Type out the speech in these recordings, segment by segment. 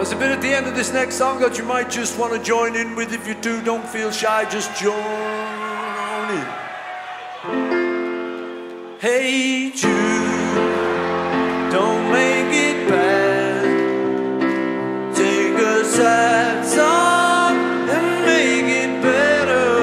There's a bit at the end of this next song that you might just want to join in with. If you do, don't feel shy, just join on in. Hey Jude, don't make it bad. Take a sad song and make it better.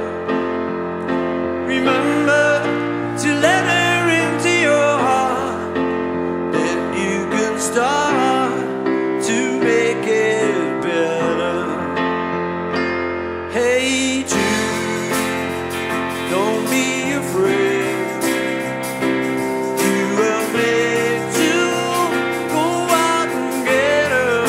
Remember to let her into your heart, then you can start to make it better. Hey Jude, don't be afraid. You were made to go out and get her.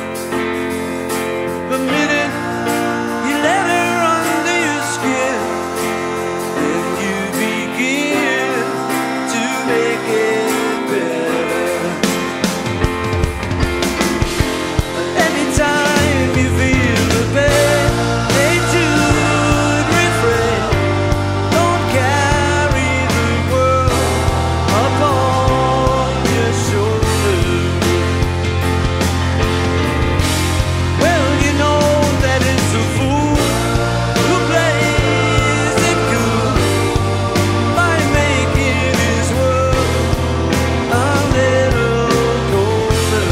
The minute you let her under your skin, then you begin to make it better. Anytime you feel the pain, hey Jude, refrain. Don't carry the world upon your shoulders. Well, you know that it's a fool who plays it cool by making his world a little colder.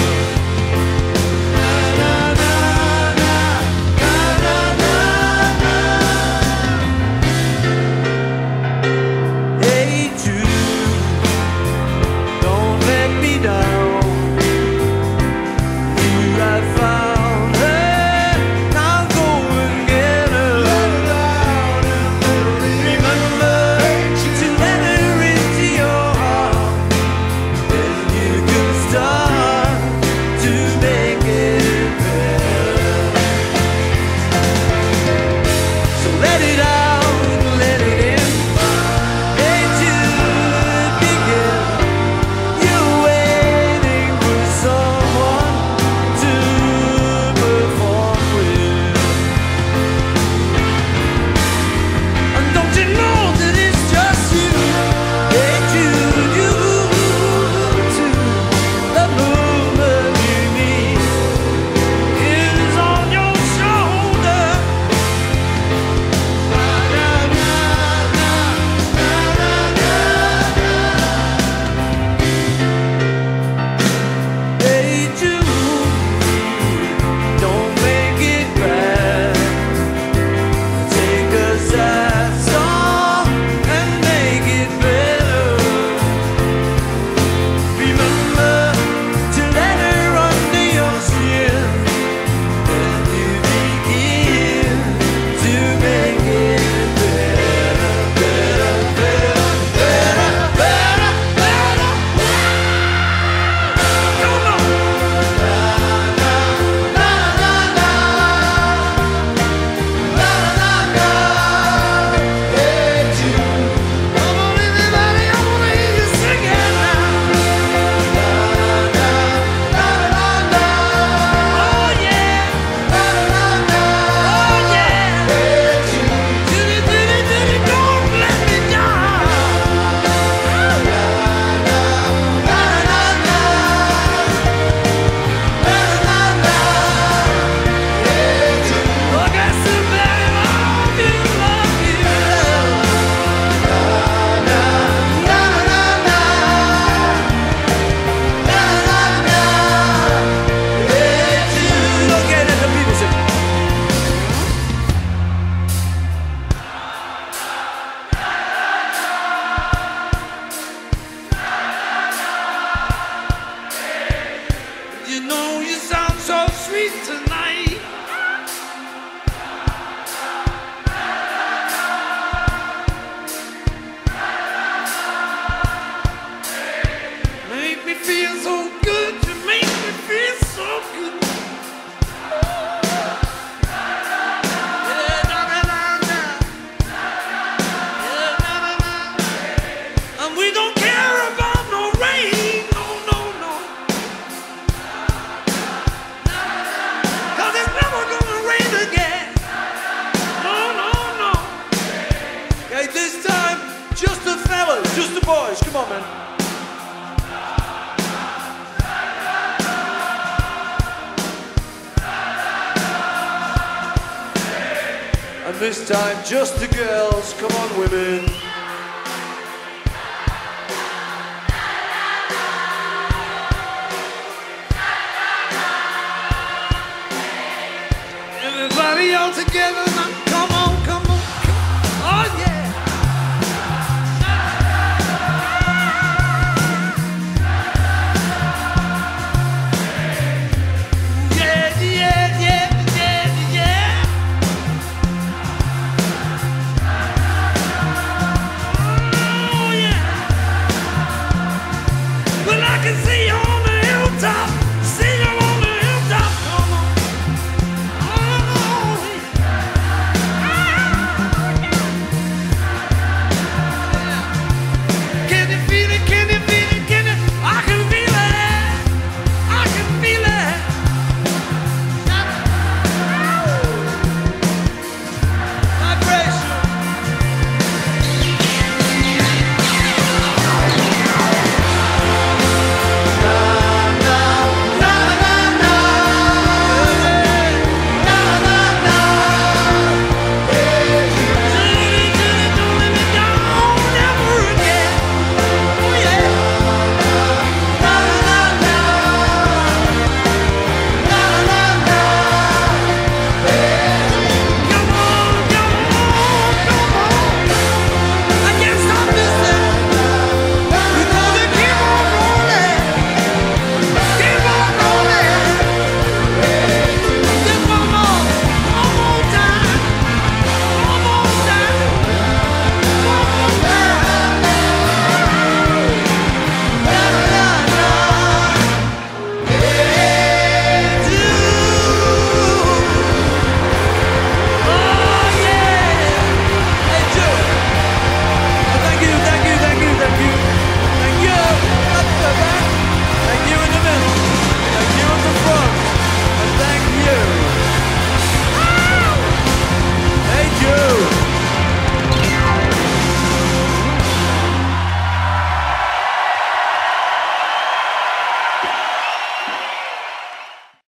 Na na na na na na na. Hey Jude, don't let me down. You have found her, now go and get her. Remember to let her into your heart, then you can start to make it better. So let it out, let it in. Hey Jude, begin. You're waiting for someone to perform with. And don't you know that it's just you? Hey Jude, you too. The movement you need is on your shoulder. Na na na na na na na. Hey Jude, don't make it bad. Take a sad song and make it better. Remember to let her under your skin, then you begin to make it better, better, better, better, better, better. Come on. La la la la la. La la la. Hey Jude, come on everybody, I wanna hear you sing it now. La la la la la. Oh yeah. La la la. Oh yeah. Hey Jude, Judy, Judy, Judy, don't let me down. La la la la la. La la la. Hey Jude, oh got somebody love you, love you. La la la la la. La la la. Hey Jude, look at it, the people say. You know you sound so sweet tonight. Make me feel so good. You make me feel so good. Yeah, na na na na. Yeah, na na na. And we don't care about no rain. No, no, no. 'Cause it's this time, just the girls. Come on, women. Everybody all together.